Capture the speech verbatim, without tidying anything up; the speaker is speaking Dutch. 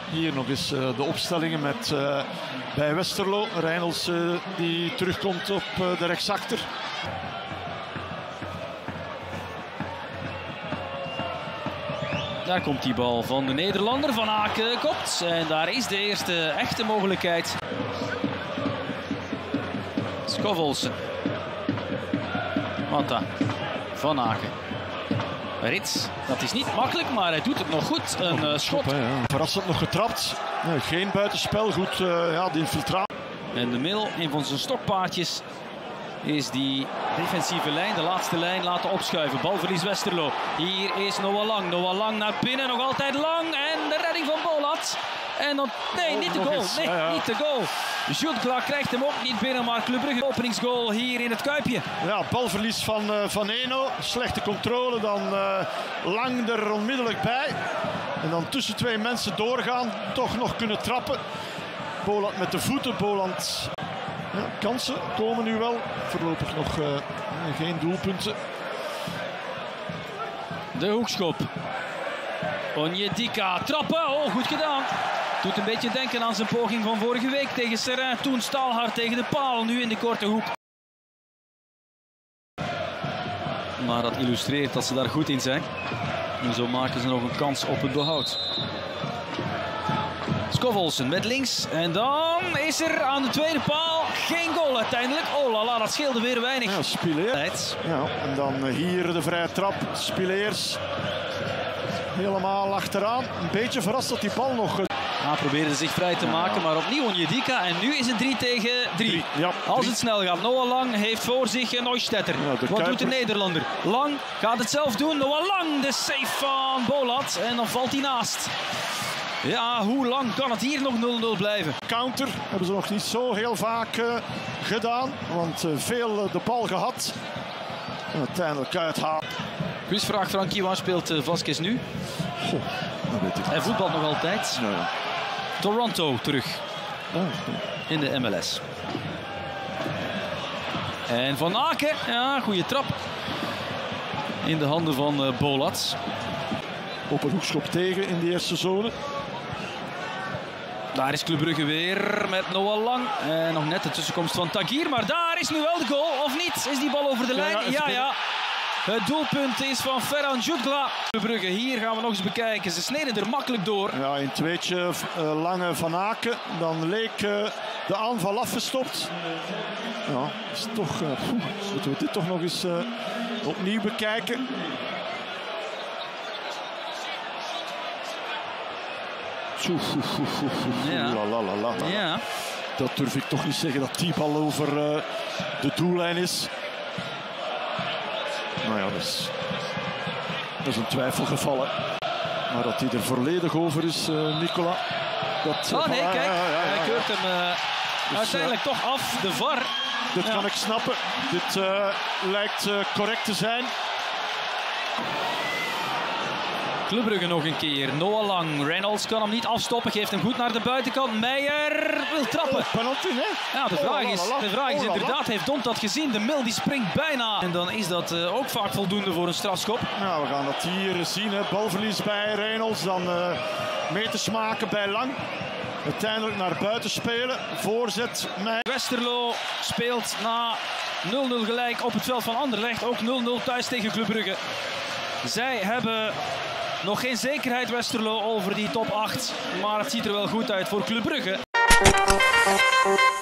Hier nog eens uh, de opstellingen met uh, bij Westerlo. Reynolds uh, die terugkomt op uh, de rechtsachter. Daar komt die bal van de Nederlander. Van Aken kopt. En daar is de eerste echte mogelijkheid. Skov-Olsen. Mata. Van Aken. Rits. Dat is niet makkelijk, maar hij doet het nog goed. Een uh, schot. Top, ja. Verrassend nog getrapt. Nee, geen buitenspel. Goed, uh, ja, de infiltratie. En de Mil, een van zijn stokpaardjes, is die defensieve lijn, de laatste lijn, laten opschuiven. Balverlies Westerlo. Hier is Noah Lang. Noah Lang naar binnen, nog altijd Lang. En de redding van Bolat. En dan, nee, niet de goal. Nee, ja, ja. niet de goal. Jutgla krijgt hem ook niet binnen, maar Club Brugge openingsgoal hier in het Kuipje. Ja, balverlies van, uh, van Eno. Slechte controle, dan uh, Lang er onmiddellijk bij. En dan tussen twee mensen doorgaan, toch nog kunnen trappen. Boland met de voeten, Boland. Ja, kansen komen nu wel. Voorlopig nog uh, geen doelpunten. De hoekschop. Onyedika trappen. Oh, goed gedaan. Doet een beetje denken aan zijn poging van vorige week tegen Serrain. Toen staalhard tegen de paal, nu in de korte hoek. Maar dat illustreert dat ze daar goed in zijn. En zo maken ze nog een kans op het behoud. Skov-Olsen met links. En dan is er aan de tweede paal geen goal uiteindelijk. Oh la la, dat scheelde weer weinig. Ja, Spileers. Ja, en dan hier de vrije trap. Spileers helemaal achteraan. Een beetje verrast dat die bal nog... Ja, probeerde zich vrij te maken, maar opnieuw Onyedika. En nu is het drie tegen drie. Ja, Als het snel gaat. Noah Lang heeft voor zich Neustetter. Ja, Wat Kuiper. doet de Nederlander? Lang gaat het zelf doen. Noah Lang, de save van Bolat. En dan valt hij naast. Ja, hoe lang kan het hier nog nul nul blijven? Counter hebben ze nog niet zo heel vaak uh, gedaan. Want uh, veel uh, de bal gehad. En uiteindelijk uithalen. Quizvraag Frankie, waar speelt uh, Vasquez nu? Goh, dat weet ik niet. Hij voetbalt nog altijd. Ja, ja. Toronto terug. Oh, in de M L S. En Van Aken, ja, goede trap. In de handen van uh, Bolat. Op een hoekschop tegen in de eerste zone. Daar is Club Brugge weer met Noah Lang. En nog net de tussenkomst van Tagir. Maar daar is nu wel de goal, of niet? Is die bal over de lijn? Ja, ja. ja. Het doelpunt is van Ferran Jutgla. Club Brugge, hier gaan we nog eens bekijken. Ze sneden er makkelijk door. Ja, in tweetje uh, Lange Van Aken. Dan leek uh, de aanval afgestopt. Ja, is toch... Uh, poeh, moeten we dit toch nog eens uh, opnieuw bekijken. Ja. La, la, la, la. Ja. Dat durf ik toch niet zeggen dat die bal over uh, de doellijn is. Nou ja, dus, dat is een twijfel gevallen. Maar dat hij er volledig over is, uh, Nicola. Dat, oh nee, uh, kijk. Ja, ja, ja, hij keurt hem uh, dus, uiteindelijk uh, toch af. De V A R. Dit ja. kan ik snappen. Dit uh, lijkt uh, correct te zijn. Club Brugge nog een keer. Noah Lang. Reynolds kan hem niet afstoppen. Geeft hem goed naar de buitenkant. Meijer wil trappen. Oh, penalty, hè? Ja, de vraag is, de vraag is inderdaad, heeft Dont dat gezien? De Mil die springt bijna. En dan is dat uh, ook vaak voldoende voor een strafschop. Nou, we gaan dat hier zien. Hè. Balverlies bij Reynolds. Dan uh, meters maken bij Lang. Uiteindelijk naar buiten spelen. Voorzet. Meijer. Westerlo speelt na nul nul gelijk op het veld van Anderlecht. Ook nul nul thuis tegen Club Brugge. Zij hebben... nog geen zekerheid Westerlo over die top acht, maar het ziet er wel goed uit voor Club Brugge.